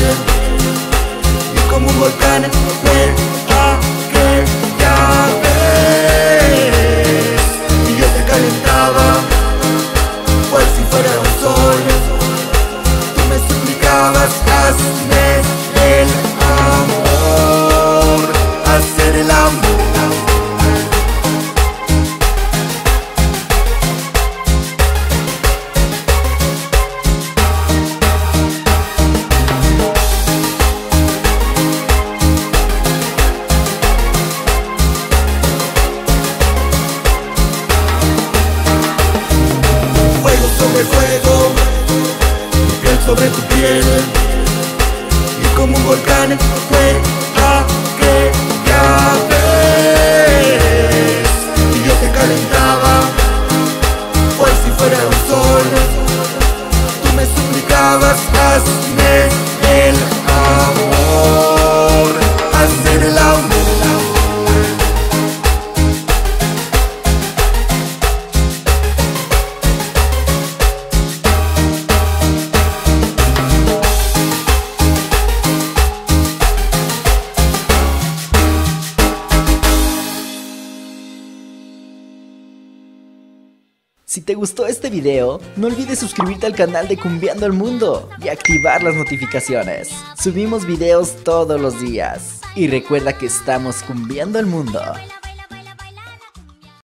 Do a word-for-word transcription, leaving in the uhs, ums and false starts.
y como un volcán fue aquella vez, y yo te calentaba cual si fuera un sol. Tú me suplicabas, hazme el amor, hacer el amor. Sobre fuego, mi piel sobre tu piel, y como un volcán fue aquella vez, y yo te calentaba cual si fuera un sol. Tú me suplicabas, hazme el amor, hacer el amor. Si te gustó este video, no olvides suscribirte al canal de Cumbiando el Mundo y activar las notificaciones. Subimos videos todos los días. Y recuerda que estamos cumbiando el mundo.